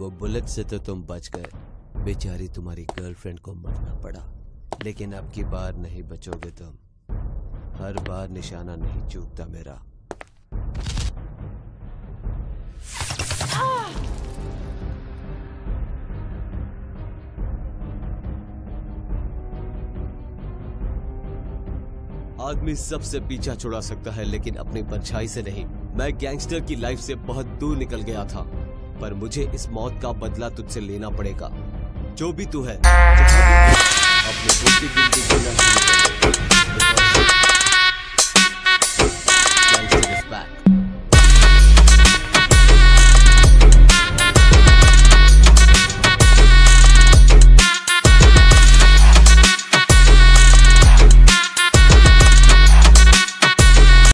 वो बुलेट से तो तुम बच गए, बेचारी तुम्हारी गर्लफ्रेंड को मरना पड़ा। लेकिन अब की बार नहीं बचोगे तुम। हर बार निशाना नहीं चूकता मेरा। आदमी सबसे पीछा छुड़ा सकता है लेकिन अपनी परछाई से नहीं। मैं गैंगस्टर की लाइफ से बहुत दूर निकल गया था, पर मुझे इस मौत का बदला तुझसे लेना पड़ेगा। जो भी तू है, जहां भी अपने जिंदगी जीना शुरू कर दे।